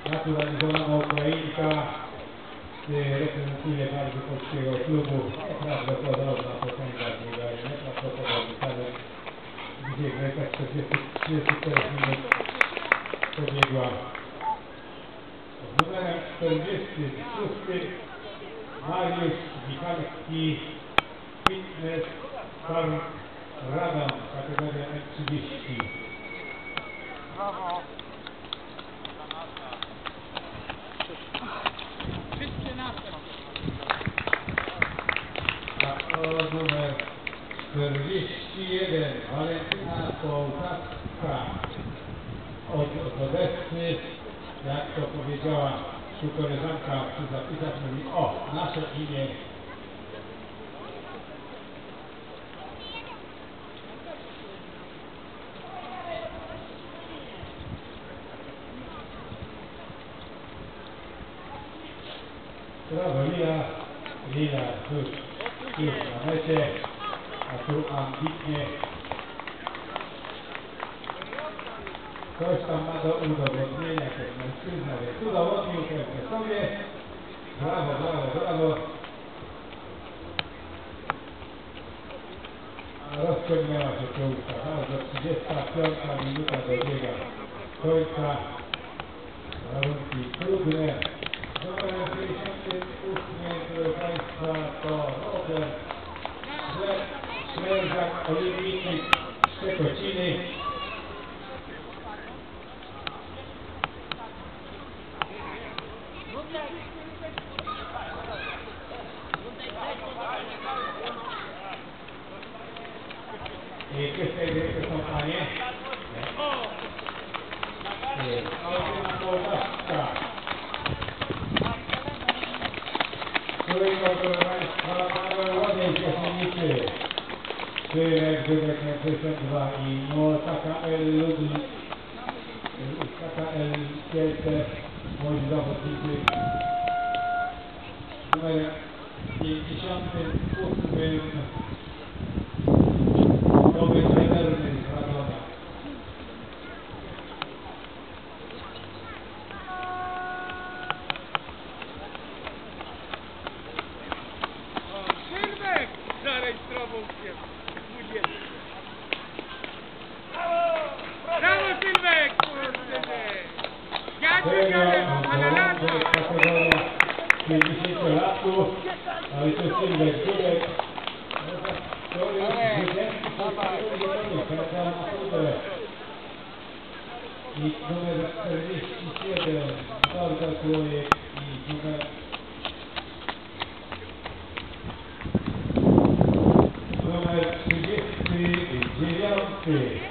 naturalizowana Ukrainka, reprezentuje bardzo polskiego klubu. Nieprawdopodobna potęga Bułgarii, nieprawdopodobny talent. Dzisiaj Greka 34 minut pobiegła. Z numerem 46 Mariusz Michalski, Fitness Farm Radom, kategoria M30. Brawo. A numer 41 Walentyna Połtawska od Odessy, jak to powiedziała tu koleżanka przy zapisach, mówi: o, nasze imię. Brawo, Lila już na mecie, a tu ambitnie coś tam ma do udowodnienia, ten mężczyzna, więc udowodnił pewnie sobie. Brawo, brawo, brawo. A rozciągnęła się czołówka. Bardzo 35 minuta dobiega końca. Warunki trudne. Numer 58, proszę Państwa, to Robert Ślężak, olimpijczyk Szczekociny. I czyste gry to są panie. Walentyna Połtawska, którego, proszę Państwa, Paweł Łodziej Cieszynicy, Szyrek, Wydek na 62 i KKL Ludzi, KKL Kielce, młodzi zawodnicy. Numer 58 Tomek Federny z Radomia. Sylwek zarejestrował się. Brawo Sylwek! Kurde! Jak wygrałem? Kategoria 50-latków, ale to Sylwek Durek. To jest zwycięski i numer 47 Norbert Łojek i numer 39.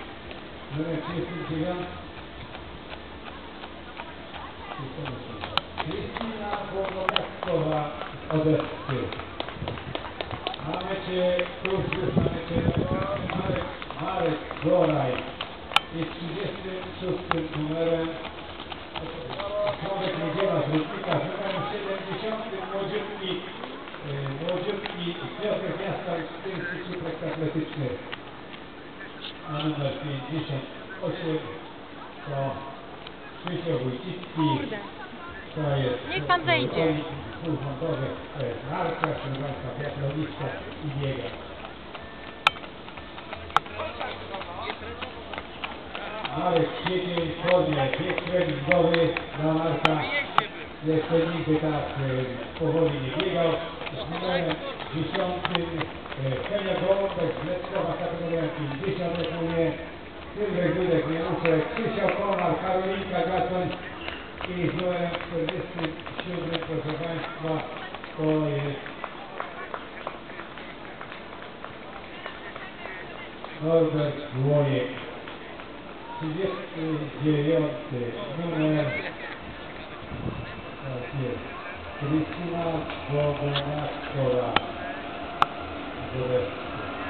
Krystyna Błogowiakowa z Odessy. Na mecie, tuż już na mecie Marek Goraj i z 36 numerem człowiek Niedziela z Rybnika, z numerem 70 młodziutki Piotrek Miasta z Instytut Atletyczny. A numer 58 to Krzysztof Wójcicki. To jest niech pan wejdzie. Półfrontowy, to jest narciarz, proszę Państwa, biatlonista i biega. Marek Kwiecień, Chodnie, bieg treningowy dla Marka. Jeszcze nigdy tak powoli nie biegał. Z numerem 10 Henia Gołąbek z Leckowa, kategoria 50 reklamuje. Sylwek Dudek, Januszek, Krzysia Komar, Karolinka Gacoń. I z numerem 47, proszę Państwa, to jest Norbert Łojek. 39 numer, tak jest, Krystyna Błogowiakowa z Odessy.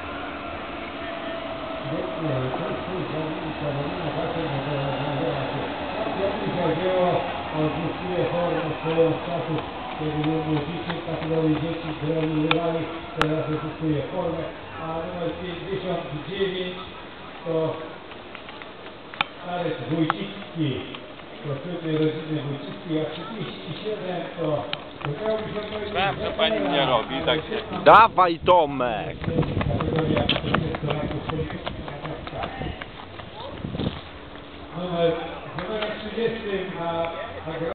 Świetnie, to jest Karolina Gacoń, bo rozmawiała się. Dzisiaj było, odzyskuje formę swoją z czasów, kiedy był młodzieży kategorii dzieci, które używali, teraz odzyskuje formę, a numer 59 to Marek Wójcicki. kosztownej rodziny Wójcickiej, a 37 to miałby się powiedzieć... Wiem, że pani nie robi, tak się... Dawaj, Tomek! Kategoria 40-latków polityki numer 30 na